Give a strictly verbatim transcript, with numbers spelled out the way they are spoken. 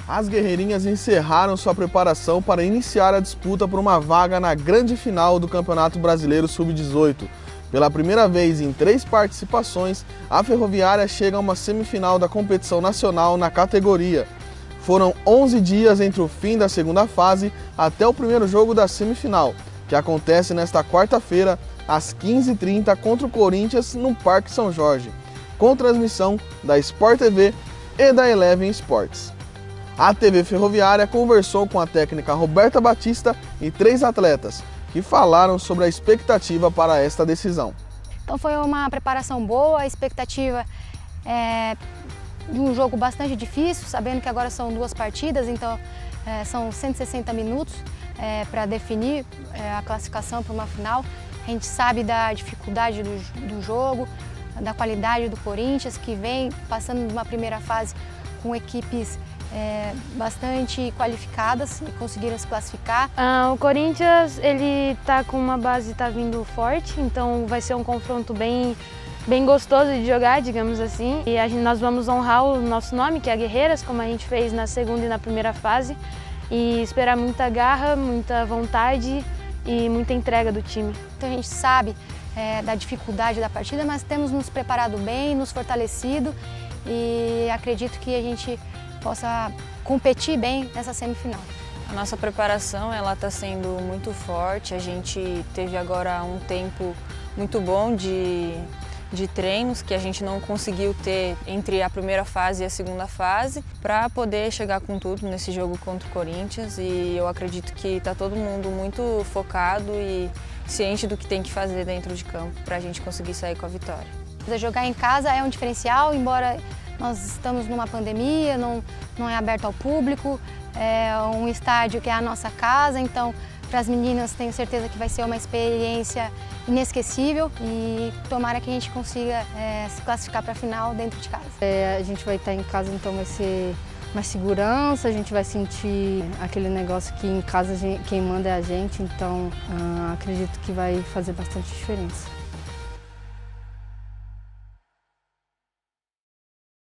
As guerreirinhas encerraram sua preparação para iniciar a disputa por uma vaga na grande final do Campeonato Brasileiro sub dezoito. Pela primeira vez em três participações, a Ferroviária chega a uma semifinal da competição nacional na categoria. Foram onze dias entre o fim da segunda fase até o primeiro jogo da semifinal, que acontece nesta quarta-feira, às quinze e trinta, contra o Corinthians no Parque São Jorge, com transmissão da Sport T V e da Eleven Sports. A T V Ferroviária conversou com a técnica Roberta Batista e três atletas, que falaram sobre a expectativa para esta decisão. Então foi uma preparação boa, a expectativa é de um jogo bastante difícil, sabendo que agora são duas partidas, então é, são cento e sessenta minutos é, para definir é, a classificação para uma final. A gente sabe da dificuldade do, do jogo, da qualidade do Corinthians, que vem passando de uma primeira fase com equipes É, bastante qualificadas e conseguiram se classificar. Ah, o Corinthians ele tá com uma base, tá vindo forte, então vai ser um confronto bem, bem gostoso de jogar, digamos assim. E a gente, nós vamos honrar o nosso nome, que é Guerreiras, como a gente fez na segunda e na primeira fase, e esperar muita garra, muita vontade e muita entrega do time. Então a gente sabe é, da dificuldade da partida, mas temos nos preparado bem, nos fortalecido e acredito que a gente possa competir bem nessa semifinal. A nossa preparação ela está sendo muito forte, a gente teve agora um tempo muito bom de, de treinos que a gente não conseguiu ter entre a primeira fase e a segunda fase para poder chegar com tudo nesse jogo contra o Corinthians, e eu acredito que está todo mundo muito focado e ciente do que tem que fazer dentro de campo para a gente conseguir sair com a vitória. Jogar em casa é um diferencial, embora nós estamos numa pandemia, não, não é aberto ao público, é um estádio que é a nossa casa, então para as meninas tenho certeza que vai ser uma experiência inesquecível e tomara que a gente consiga é, se classificar para a final dentro de casa. É, a gente vai estar em casa, então vai ser mais segurança, a gente vai sentir aquele negócio que em casa a gente, quem manda é a gente, então ah, acredito que vai fazer bastante diferença.